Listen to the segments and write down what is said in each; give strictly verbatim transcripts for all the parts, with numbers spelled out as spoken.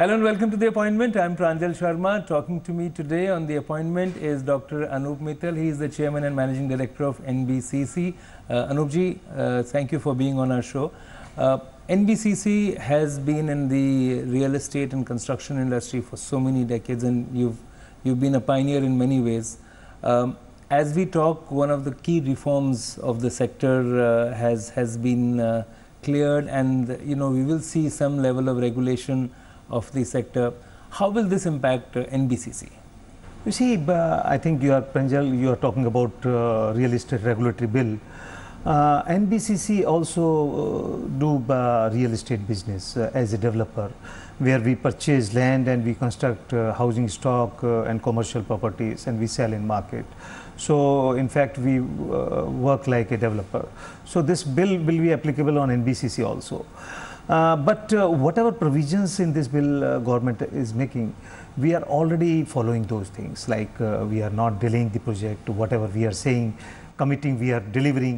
Hello and welcome to The Appointment. I'm Pranjal Sharma. Talking to me today on The Appointment is Doctor Anoop Mittal. He is the Chairman and Managing Director of N B C C. Uh, Anoopji, uh, thank you for being on our show. Uh, N B C C has been in the real estate and construction industry for so many decades, and you've, you've been a pioneer in many ways. Um, as we talk, one of the key reforms of the sector uh, has, has been uh, cleared, and you know, we will see some level of regulation of the sector. How will this impact uh, N B C C? You see, uh, I think you are, Pranjal, you are talking about uh, real estate regulatory bill. Uh, N B C C also uh, do uh, real estate business uh, as a developer, where we purchase land and we construct uh, housing stock uh, and commercial properties, and we sell in market. So in fact, we uh, work like a developer. So this bill will be applicable on N B C C also. Uh, but uh, whatever provisions in this bill uh, government is making, we are already following those things, like uh, we are not delaying the project, whatever we are saying, committing, we are delivering.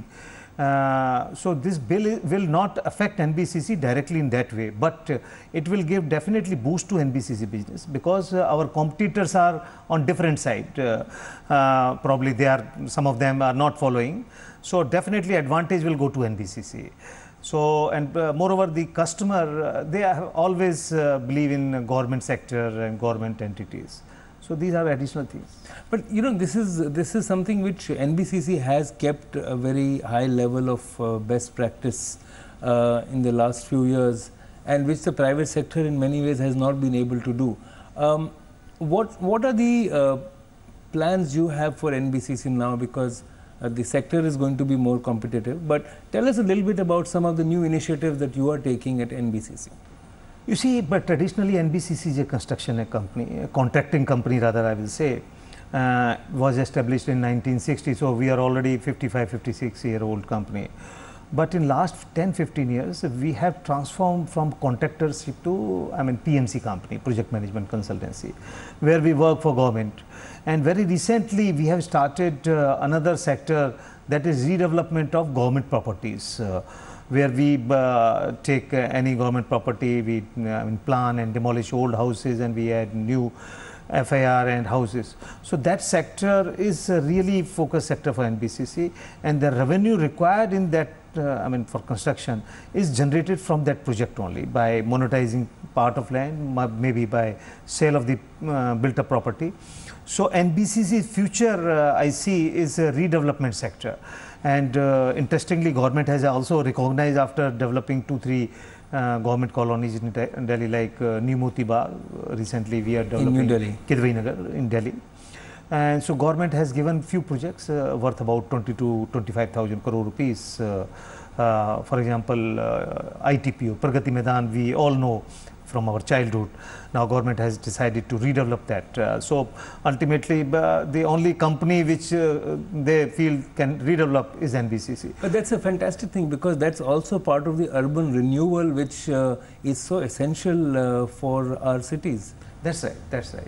Uh, so this bill will not affect N B C C directly in that way, but uh, it will give definitely boost to N B C C business, because uh, our competitors are on different side. Uh, uh, probably they are, some of them are not following. So definitely advantage will go to N B C C. So, and uh, moreover, the customer, uh, they have always uh, believe in government sector and government entities. So these are additional things. But you know, this is this is something which N B C C has kept a very high level of uh, best practice uh, in the last few years, and which the private sector in many ways has not been able to do. Um, what what are the uh, plans you have for N B C C now? Because Uh, the sector is going to be more competitive, but tell us a little bit about some of the new initiatives that you are taking at N B C C. You see, but traditionally N B C C is a construction a company, a contracting company rather, I will say, uh, was established in nineteen sixty, so we are already fifty-five, fifty-six year old company. But in last ten, fifteen years, we have transformed from contractorship to, I mean, P M C company, project management consultancy, where we work for government. And very recently, we have started uh, another sector, that is redevelopment of government properties, uh, where we uh, take uh, any government property, we uh, I mean, plan and demolish old houses, and we add new F I R and houses. So that sector is a really focused sector for N B C C, and the revenue required in that, uh, I mean, for construction is generated from that project only, by monetizing part of land, maybe by sale of the uh, built up property. So N B C C's future, uh, I see, is a redevelopment sector. And uh, interestingly, government has also recognized, after developing two, three uh, government colonies in Delhi, like uh, New Moti Bagh. Recently we are developing in New Delhi. Kidwai Nagar in Delhi. And so government has given few projects uh, worth about twenty to twenty-five thousand crore rupees. Uh, uh, for example, uh, I T P O, Pragati Maidan, we all know from our childhood. Now government has decided to redevelop that. Uh, so ultimately, uh, the only company which uh, they feel can redevelop is N B C C. But that's a fantastic thing, because that's also part of the urban renewal, which uh, is so essential uh, for our cities. That's right, that's right.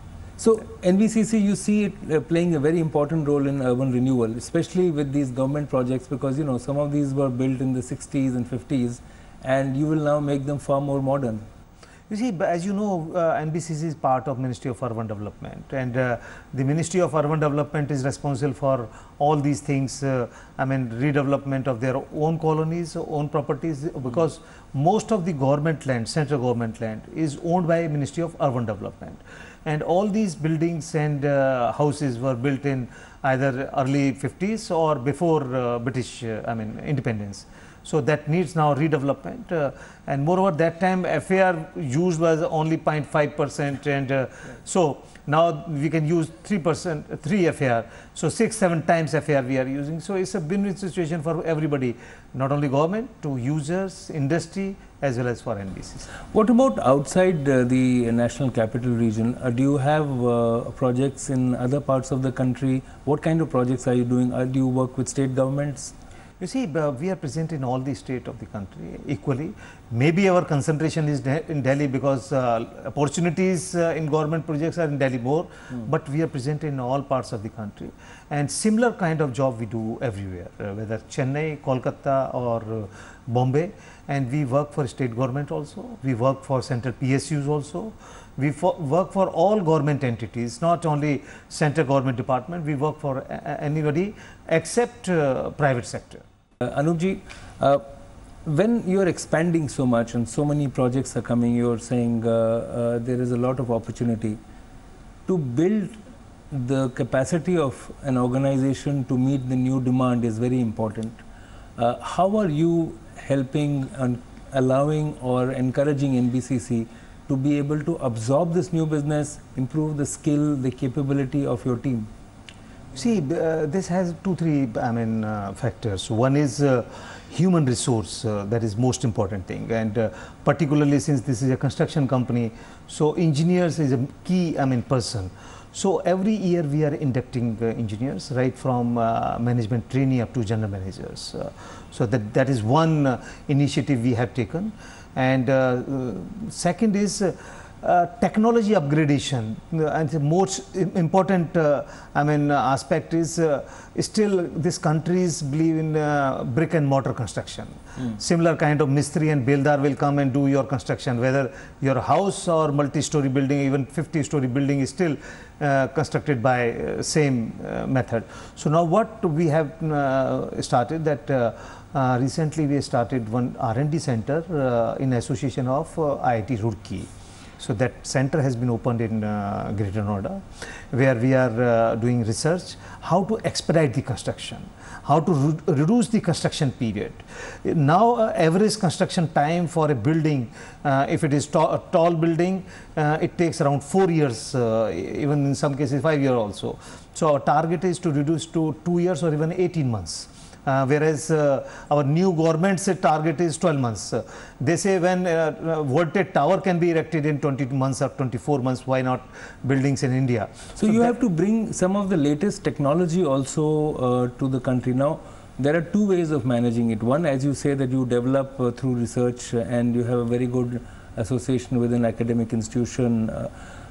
So N B C C, you see it uh, playing a very important role in urban renewal, especially with these government projects, because you know, some of these were built in the sixties and fifties, and you will now make them far more modern. You see, as you know, uh, N B C C is part of Ministry of Urban Development, and uh, the Ministry of Urban Development is responsible for all these things, uh, I mean, redevelopment of their own colonies, own properties, because mm-hmm. most of the government land, central government land, is owned by Ministry of Urban Development. And all these buildings and uh, houses were built in either early fifties or before uh, British, uh, I mean, independence. So that needs now redevelopment, uh, and moreover, that time F A R used was only zero point five percent, and uh, so now we can use three percent, three F A R, so six, seven times F A R we are using. So it's a win-win situation for everybody, not only government, to users, industry, as well as for N B C C. What about outside uh, the National Capital Region? Uh, do you have uh, projects in other parts of the country? What kind of projects are you doing? Uh, do you work with state governments? You see, uh, we are present in all the state of the country equally. Maybe our concentration is de in Delhi because uh, opportunities uh, in government projects are in Delhi more, mm. but we are present in all parts of the country. And similar kind of job we do everywhere, uh, whether Chennai, Kolkata or uh, Bombay. And we work for state government also, we work for central P S Us also. We for work for all government entities, not only central government department, we work for anybody except uh, private sector. Uh, Anoopji, uh, when you are expanding so much and so many projects are coming, you are saying uh, uh, there is a lot of opportunity to build the capacity of an organization to meet the new demand is very important. Uh, how are you helping and allowing or encouraging N B C C to be able to absorb this new business, improve the skill, the capability of your team? See, uh, this has two, three, I mean, uh, factors. One is uh, human resource, uh, that is most important thing. And uh, particularly since this is a construction company, so engineers is a key, I mean, person. So every year we are inducting uh, engineers, right from uh, management trainee up to general managers. Uh, so that, that is one uh, initiative we have taken. And uh, uh, second is uh, uh, technology upgradation, uh, and the most important uh, I mean uh, aspect is uh, still this countries believe in uh, brick and mortar construction. Mm. Similar kind of mistri and builder will come and do your construction, whether your house or multi-story building, even fifty story building is still uh, constructed by uh, same uh, method. So now what we have uh, started that uh, Uh, recently we started one R and D center uh, in association of uh, I I T Roorkee. So that center has been opened in uh, Greater Noida, where we are uh, doing research how to expedite the construction, how to re reduce the construction period. Now uh, average construction time for a building, uh, if it is ta a tall building, uh, it takes around four years, uh, even in some cases five years also. So our target is to reduce to two years or even eighteen months. Uh, whereas uh, our new government's target is twelve months. Uh, they say when uh, uh, voltage tower can be erected in twenty-two months or twenty-four months, why not buildings in India? So, so you have to bring some of the latest technology also uh, to the country. Now, there are two ways of managing it. One, as you say, that you develop uh, through research uh, and you have a very good association with an academic institution. Uh,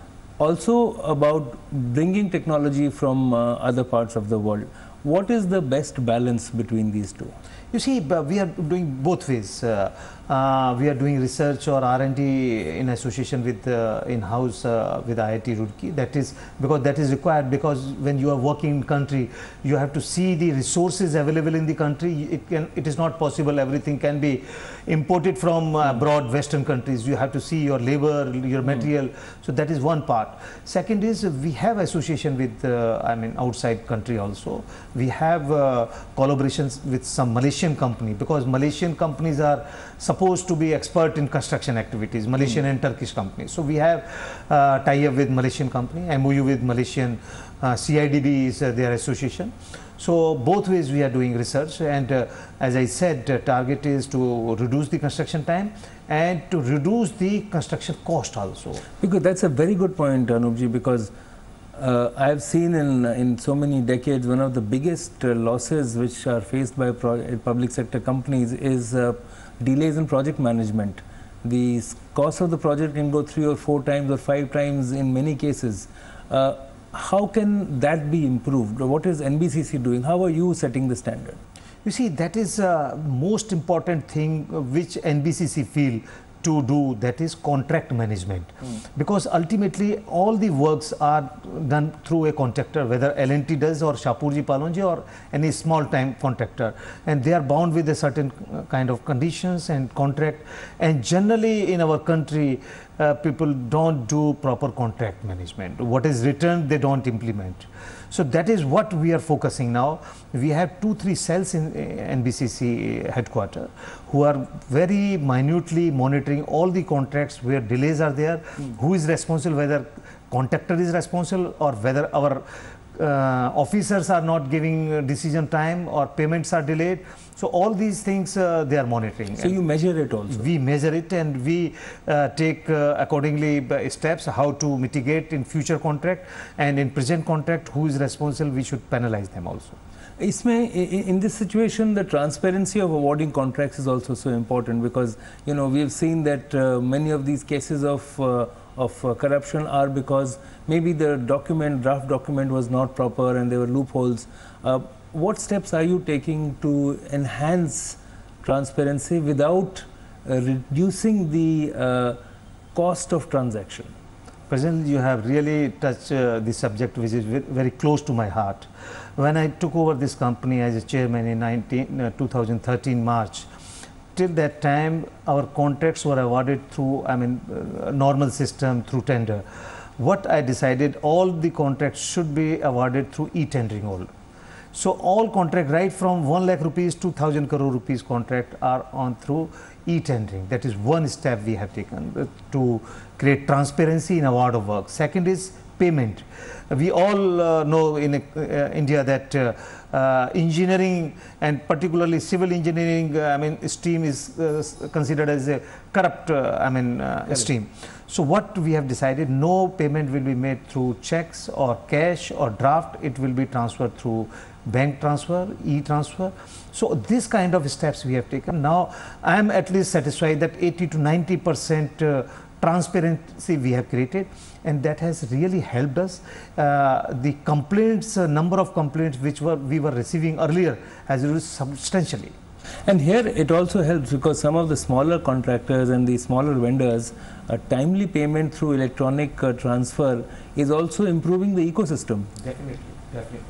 also about bringing technology from uh, other parts of the world. What is the best balance between these two? You see, we are doing both ways. Uh, uh, we are doing research or R and D in association with uh, in-house uh, with I I T Roorkee. That is because that is required, because when you are working in country, you have to see the resources available in the country. It can, it is not possible everything can be imported from uh, broad Western countries. You have to see your labor, your material. Mm. So that is one part. Second is uh, we have association with uh, I mean outside country also. We have uh, collaborations with some Malaysian company, because Malaysian companies are supposed to be expert in construction activities, Malaysian mm. and Turkish companies. So we have uh, tie-up with Malaysian company, M O U with Malaysian, uh, C I D B is uh, their association. So both ways we are doing research, and uh, as I said, uh, target is to reduce the construction time and to reduce the construction cost also. Because that's a very good point, Anoopji, because uh, I have seen in, in so many decades, one of the biggest uh, losses which are faced by pro public sector companies is uh, delays in project management. The cost of the project can go three or four times or five times in many cases. Uh, how can that be improved? What is N B C C doing? How are you setting the standard? You see, that is uh, most important thing which N B C C feel to do, that is contract management. Mm. Because ultimately all the works are done through a contractor, whether L and T does or Shapurji Palonji or any small time contractor, and they are bound with a certain kind of conditions and contract, and generally in our country uh, people don't do proper contract management. What is written they don't implement. So that is what we are focusing now. We have two, three cells in N B C C headquarters who are very minutely monitoring all the contracts where delays are there, mm. who is responsible, whether contractor is responsible or whether our uh, officers are not giving decision time or payments are delayed. So all these things uh, they are monitoring. So you measure it also? We measure it, and we uh, take uh, accordingly steps how to mitigate in future contract, and in present contract who is responsible, we should penalize them also. Isme, in this situation, the transparency of awarding contracts is also so important, because you know we have seen that uh, many of these cases of uh, of uh, corruption are because maybe the document, draft document was not proper and there were loopholes. Uh, what steps are you taking to enhance transparency without uh, reducing the uh, cost of transaction? President, you have really touched uh, the subject which is very close to my heart. When I took over this company as a chairman in nineteen, uh, two thousand thirteen March, till that time our contracts were awarded through, I mean, uh, normal system, through tender. What I decided, all the contracts should be awarded through e-tendering all. So all contract, right from one lakh rupees to thousand crore rupees contract, are on through e-tendering. That is one step we have taken uh, to create transparency in award of work. Second is payment. We all uh, know in uh, India that uh, uh, engineering, and particularly civil engineering, uh, I mean, stream is uh, considered as a corrupt, uh, I mean, uh, stream. So what we have decided, no payment will be made through checks or cash or draft. It will be transferred through bank transfer, e-transfer. So this kind of steps we have taken. Now I am at least satisfied that eighty to ninety percent uh, transparency we have created, and that has really helped us. Uh, the complaints, uh, number of complaints which were we were receiving earlier has reduced substantially. And here it also helps because some of the smaller contractors and the smaller vendors, a timely payment through electronic uh, transfer is also improving the ecosystem. Definitely, definitely.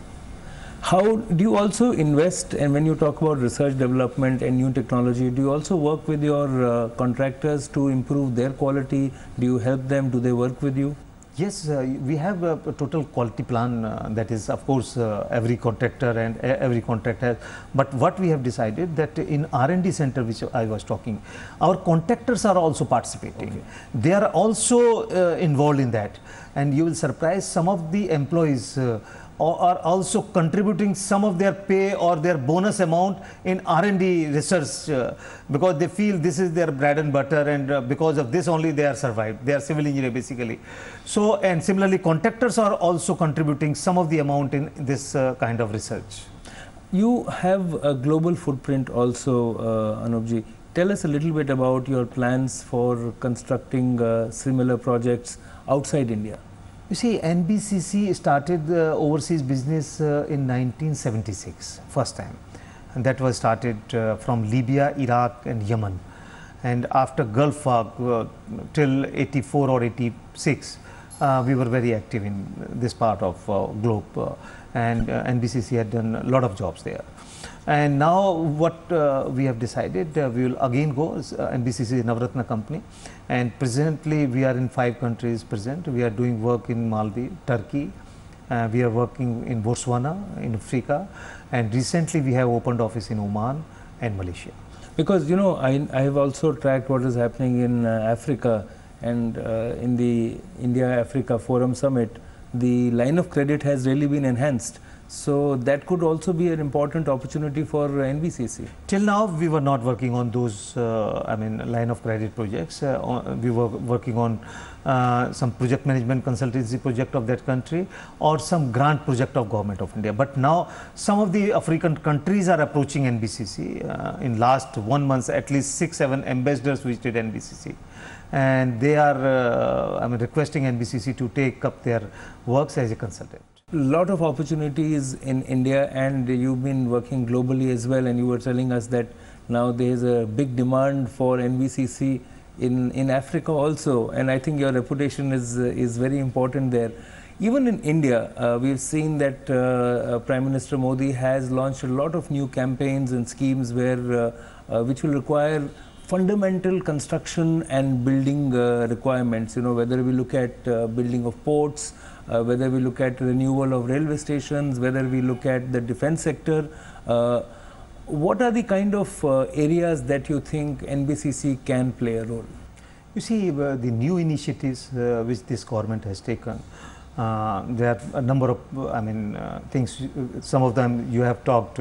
How do you also invest, and when you talk about research development and new technology, do you also work with your uh, contractors to improve their quality? Do you help them? Do they work with you? Yes, uh, we have a, a total quality plan uh, that is, of course, uh, every contractor and uh, every contract has. But what we have decided that in R and D center, which I was talking, our contractors are also participating. Okay. They are also uh, involved in that, and you will surprise some of the employees uh, are also contributing some of their pay or their bonus amount in R and D research uh, because they feel this is their bread and butter, and uh, because of this only they are survived. They are civil engineer basically. So, and similarly contractors are also contributing some of the amount in this uh, kind of research. You have a global footprint also, uh, Anoopji. Tell us a little bit about your plans for constructing uh, similar projects outside India. You see, N B C C started the overseas business uh, in nineteen seventy-six, first time. And that was started uh, from Libya, Iraq and Yemen. And after Gulf War uh, till eighty-four or eighty-six, uh, we were very active in this part of uh, globe. Uh, and uh, N B C C had done a lot of jobs there. And now what uh, we have decided, uh, we will again go, uh, N B C C is a Navratna company, and presently we are in five countries present. We are doing work in Maldives, Turkey, uh, we are working in Botswana, in Africa, and recently we have opened office in Oman and Malaysia. Because you know, I, I have also tracked what is happening in uh, Africa, and uh, in the India-Africa Forum Summit, the line of credit has really been enhanced. So that could also be an important opportunity for N B C C. Till now, we were not working on those, uh, I mean, line of credit projects. Uh, on, we were working on uh, some project management consultancy project of that country or some grant project of Government of India. But now, some of the African countries are approaching N B C C. Uh, in last one month, at least six, seven ambassadors visited N B C C. And they are, uh, I mean, requesting N B C C to take up their works as a consultant. Lot of opportunities in India, and you've been working globally as well, and you were telling us that now there is a big demand for N B C C in, in Africa also, and I think your reputation is, uh, is very important there. Even in India, uh, we've seen that uh, uh, Prime Minister Modi has launched a lot of new campaigns and schemes where, uh, uh, which will require fundamental construction and building uh, requirements, you know, whether we look at uh, building of ports, uh, whether we look at renewal of railway stations, whether we look at the defense sector. Uh, what are the kind of uh, areas that you think N B C C can play a role? You see, uh, the new initiatives uh, which this government has taken, uh, there are a number of, uh, I mean, uh, things, some of them you have talked, uh,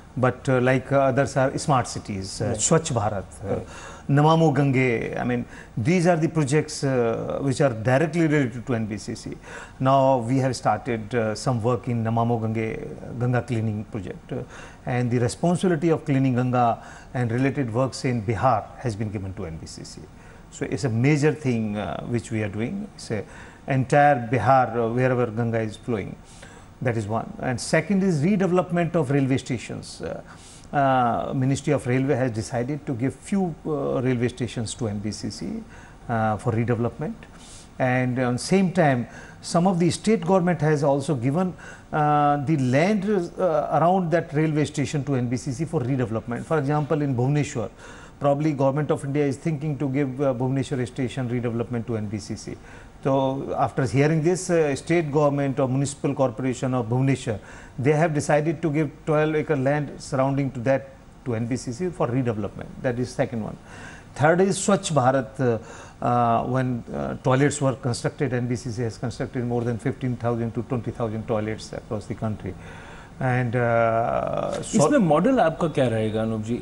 but uh, like uh, others are smart cities, uh, right. Swachh Bharat, uh, right. Namamo Gange. I mean, these are the projects uh, which are directly related to N B C C. Now we have started uh, some work in Namamo Gange, Ganga cleaning project, uh, and the responsibility of cleaning Ganga and related works in Bihar has been given to N B C C. So it's a major thing uh, which we are doing. It's a entire Bihar, uh, wherever Ganga is flowing. That is one. And second is redevelopment of railway stations. Uh, uh, Ministry of Railway has decided to give few uh, railway stations to N B C C uh, for redevelopment. And at the same time, some of the state government has also given uh, the land uh, around that railway station to N B C C for redevelopment. For example, in Bhubaneswar, probably Government of India is thinking to give uh, Bhubaneswar station redevelopment to N B C C. So after hearing this, uh, state government or municipal corporation of Bhubaneswar, they have decided to give twelve acre land surrounding to that to N B C C for redevelopment. That is second one. Third is Swachh Bharat. Uh, uh, when uh, toilets were constructed, N B C C has constructed more than fifteen thousand to twenty thousand toilets across the country. And uh, so इसमें model आपका क्या रहेगा अनुप जी?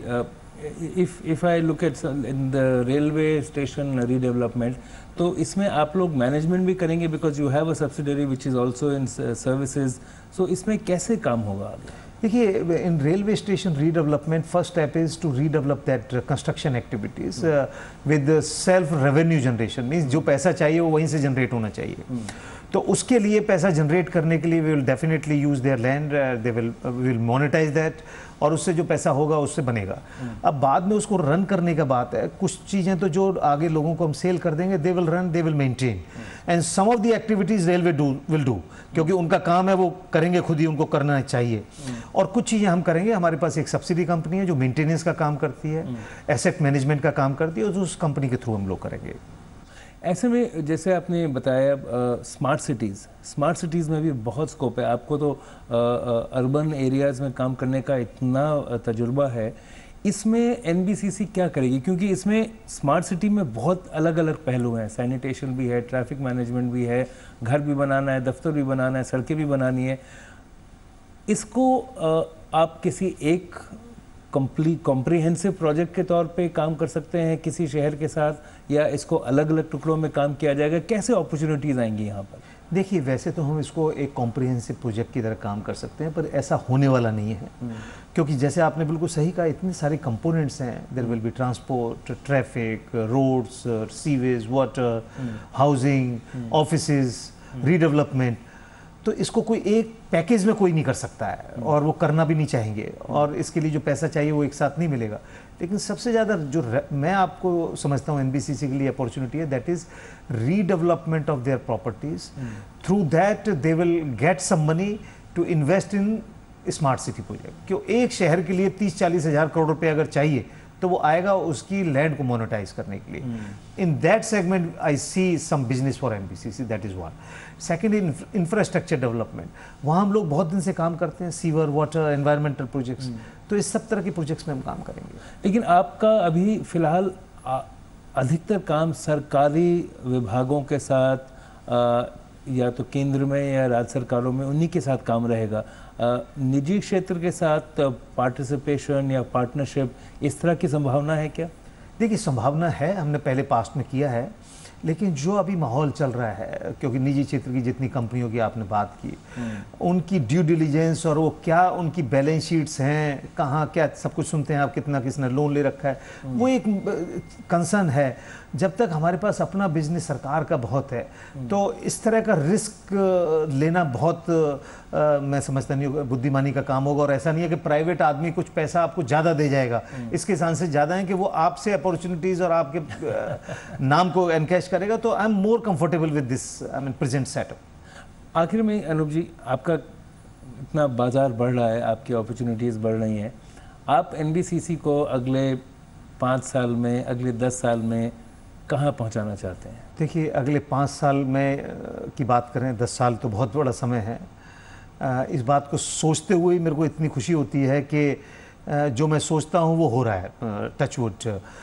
If if I look at in the railway station redevelopment, तो इसमें आप लोग management भी करेंगे because you have a subsidiary which is also in services. So इसमें कैसे काम होगा आगे? देखिए, in railway station redevelopment, first step is to redevelop that uh, construction activities uh, with the self revenue generation. Means जो पैसा चाहिए वो वहीं से जनरेट होना चाहिए. तो उसके लिए पैसा जनरेट करने के लिए we will definitely use their land, uh, they will uh, we will monetize that, और उससे जो पैसा होगा उससे बनेगा. अब बाद में उसको रन करने का बात है. कुछ चीज़ें तो जो आगे लोगों को हम सेल कर देंगे, they will run, they will maintain, and some of the activities railway do will do, क्योंकि उनका काम है, वो करेंगे खुद ही, उनको करना चाहिए. और कुछ चीज़ें हम करेंगे. हमारे पास एक सब्सिडी कंपनी है जो मेंटेनेंस का काम करती है, एसेट मैनेजमेंट का काम करती है, और उस कंपनी के थ्रू हम लोग करेंगे. ऐसे में जैसे आपने बताया स्मार्ट सिटीज़ स्मार्ट सिटीज़ में भी बहुत स्कोप है. आपको तो अर्बन एरियाज़ में काम करने का इतना तजुर्बा है. इसमें एनबीसीसी क्या करेगी? क्योंकि इसमें स्मार्ट सिटी में बहुत अलग अलग पहलू हैं. सैनिटेशन भी है, ट्रैफिक मैनेजमेंट भी है, घर भी बनाना है, दफ्तर भी बनाना है, सड़कें भी बनानी है. इसको आप किसी एक कंप्लीट कॉम्प्रिहेंसिव प्रोजेक्ट के तौर पे काम कर सकते हैं किसी शहर के साथ, या इसको अलग अलग टुकड़ों में काम किया जाएगा? कैसे अपॉर्चुनिटीज़ आएंगी यहाँ पर? देखिए, वैसे तो हम इसको एक कॉम्प्रिहेंसिव प्रोजेक्ट की तरह काम कर सकते हैं, पर ऐसा होने वाला नहीं है. क्योंकि जैसे आपने बिल्कुल सही कहा, इतने सारे कंपोनेंट्स हैं. There will be transport, traffic, roads, sewage, water, housing, offices, redevelopment. तो इसको कोई एक पैकेज में कोई नहीं कर सकता है, और वो करना भी नहीं चाहेंगे, और इसके लिए जो पैसा चाहिए वो एक साथ नहीं मिलेगा. लेकिन सबसे ज़्यादा जो मैं आपको समझता हूँ एनबीसीसी के लिए अपॉर्चुनिटी है, that is redevelopment of their properties. Through that they will get some money to invest in smart city project. क्यों एक शहर के लिए तीस चालीस हज़ार करोड़ रुपये अगर चाहिए, तो वो आएगा उसकी लैंड को मोनेटाइज करने के लिए. In that segment I see some business for NBCC. That is one. Second, in infrastructure development, वहाँ हम लोग बहुत दिन से काम करते हैं. Sewer, water, environmental projects. तो इस सब तरह के प्रोजेक्ट्स में हम काम करेंगे. लेकिन आपका अभी फिलहाल अधिकतर काम सरकारी विभागों के साथ, आ, या तो केंद्र में या राज्य सरकारों में, उन्हीं के साथ काम रहेगा. निजी क्षेत्र के साथ पार्टिसिपेशन या पार्टनरशिप, इस तरह की संभावना है क्या? देखिए, संभावना है, हमने पहले पास्ट में किया है. लेकिन जो अभी माहौल चल रहा है, क्योंकि निजी क्षेत्र की जितनी कंपनियों की आपने बात की, उनकी ड्यू डिलीजेंस और वो क्या उनकी बैलेंस शीट्स हैं, कहाँ क्या सब कुछ सुनते हैं आप, कितना किसने लोन ले रखा है, वो एक कंसर्न है. जब तक हमारे पास अपना बिजनेस सरकार का बहुत है, तो इस तरह का रिस्क लेना बहुत आ, मैं समझता नहीं बुद्धिमानी का काम होगा. और ऐसा नहीं है कि प्राइवेट आदमी कुछ पैसा आपको ज़्यादा दे जाएगा. इसके चांसेस ज़्यादा हैं कि वो आपसे अपॉर्चुनिटीज़ और आपके नाम को एनकैश करेगा. तो I am more comfortable with this I mean present setup. आखिर में अनुप जी, आपका इतना बाज़ार बढ़ रहा है, आपकी अपॉर्चुनिटीज़ बढ़ रही हैं, आप एनबीसीसी को अगले पाँच साल में, अगले दस साल में कहाँ पहुँचाना चाहते हैं? देखिए, अगले पाँच साल में की बात करें, दस साल तो बहुत बड़ा समय है. इस बात को सोचते हुए मेरे को इतनी खुशी होती है कि जो मैं सोचता हूँ वो हो रहा है. Touch wood.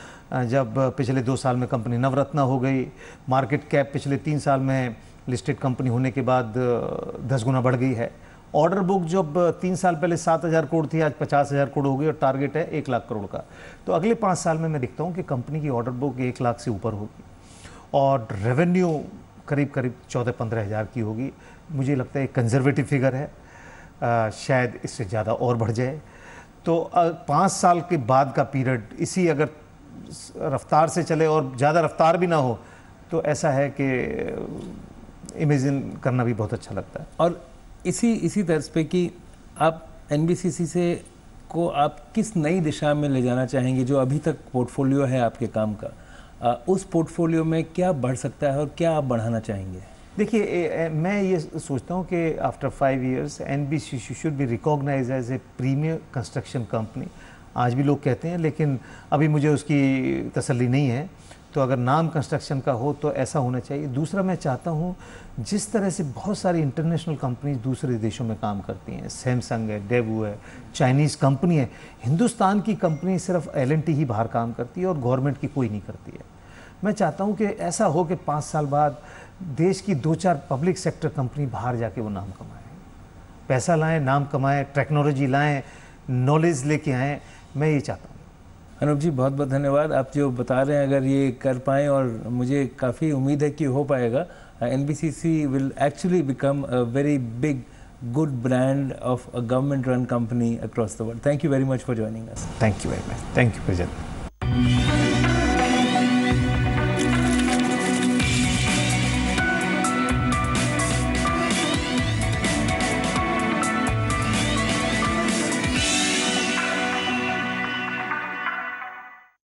जब पिछले दो साल में कंपनी नवरत्ना हो गई, मार्केट कैप पिछले तीन साल में लिस्टेड कंपनी होने के बाद दस गुना बढ़ गई है, ऑर्डर बुक जब तीन साल पहले सात हज़ार करोड़ थी, आज पचास हज़ार करोड़ हो गई और टारगेट है एक लाख करोड़ का। तो अगले पाँच साल में मैं देखता हूँ कि कंपनी की ऑर्डर बुक एक लाख से ऊपर होगी और रेवेन्यू करीब करीब चौदह पंद्रह हज़ार की होगी। मुझे लगता है एक कंजर्वेटिव फिगर है, आ, शायद इससे ज़्यादा और बढ़ जाए। तो पाँच साल के बाद का पीरियड इसी अगर रफ्तार से चले और ज़्यादा रफ्तार भी ना हो तो ऐसा है कि इमेजिन करना भी बहुत अच्छा लगता है। और इसी इसी तर्ज पे कि आप एनबीसीसी से को आप किस नई दिशा में ले जाना चाहेंगे? जो अभी तक पोर्टफोलियो है आपके काम का, आ, उस पोर्टफोलियो में क्या बढ़ सकता है और क्या आप बढ़ाना चाहेंगे? देखिए, मैं ये सोचता हूँ कि after five years NBCC should be recognize as a premier construction company. आज भी लोग कहते हैं, लेकिन अभी मुझे उसकी तसल्ली नहीं है। तो अगर नाम कंस्ट्रक्शन का हो तो ऐसा होना चाहिए। दूसरा, मैं चाहता हूँ जिस तरह से बहुत सारी इंटरनेशनल कंपनीज दूसरे देशों में काम करती हैं, सैमसंग है, डेवू है, चाइनीज़ कंपनी है, हिंदुस्तान की कंपनी सिर्फ एल एंड टी ही बाहर काम करती है और गवर्नमेंट की कोई नहीं करती है। मैं चाहता हूँ कि ऐसा हो कि पाँच साल बाद देश की दो चार पब्लिक सेक्टर कंपनी बाहर जाके वो नाम कमाएं, पैसा लाएं, नाम कमाएं, टेक्नोलॉजी लाएं, नॉलेज लेके आएँ। मैं ये चाहता हूँ। अनूप जी, बहुत बहुत धन्यवाद। आप जो बता रहे हैं अगर ये कर पाएँ, और मुझे काफ़ी उम्मीद है कि हो पाएगा, NBCC will actually become a very big good brand of a government run company across the world. Thank you very much for joining us. Thank you very much. Thank you present.